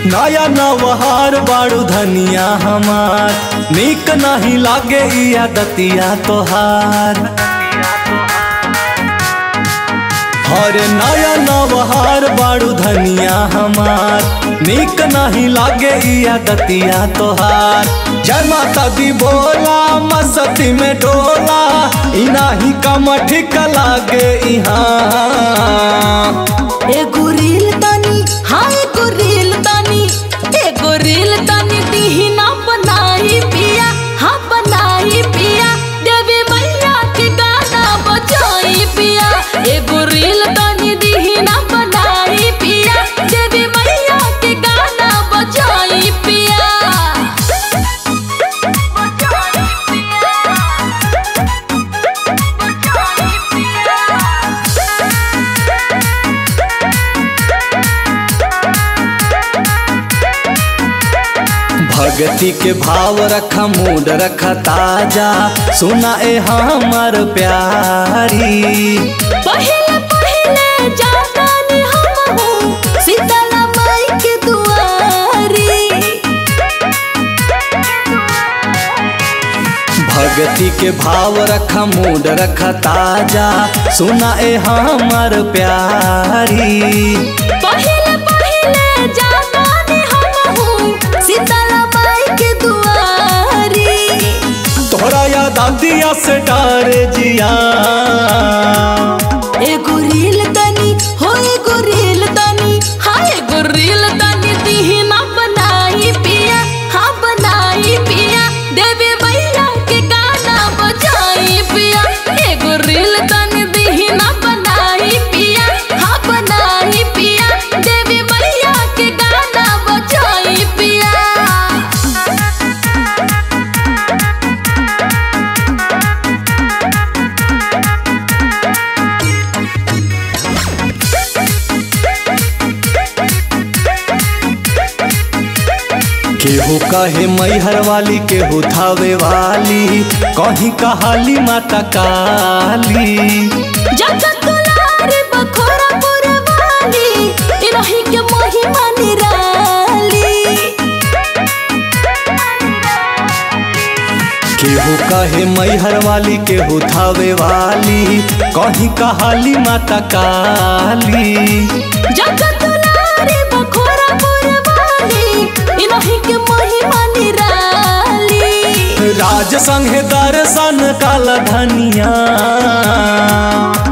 नया नवहार बाड़ू धनिया हमार, नीक नहीं लागे इया दतिया तोहार। अरे नया नवहार बाड़ू धनिया हमार, नीक नहीं लागे इया दतिया तोहार। जय माता दी बोला मस्ती में डोला, इनाही कम ठीक लागे इहाँ। एगो रील तनी, हाँ एगो रील तनी, एगो रील तनी दीही ना बनाई पिया, हाँ बनाई पिया। देवी मैया के गाना बजाई पिया, एगो रील तनी दीही ना बनाई पिया। देवी मैया के गाना बजाई पिया। भगती के भाव रखा मूड रखा ताजा, सुना ए हमर प्यारी। पहले पहले जातानी हमहू शीतला माई के दुआरी। भगती के भाव रखा मूड रखा ताजा, सुना ए हमर प्यारी। पहले पहले जातानी हमहू शीतला माई के दुआरी। तोहरा याद दिया से डारे जिया। एगो रील तनी, हो एगो रील तनी, हाँ एगो रील तनी दीही ना बनाई पिया, हाँ बनाई पिया। देवी मैया के गाना बजाई पिया, एगो रील तनी दीही ना बनाई पिया, हाँ बनाई पिया। देवी मैया के गाना बजाई पिया। केहू कहे मैहर वाली, केहू थावे वाली, कहीं कहाली माता काली। जगत दुलारी बखोरापुर वाली, इलाही के महिमा निराली। केहू कहे मैहर वाली, केहू थावे वाली, कहीं कहाली माता काली। जगत दुलारी बखोरापुर वाली, इलाही के महिमा निराली। राज संगे दर्शन काल धनिया।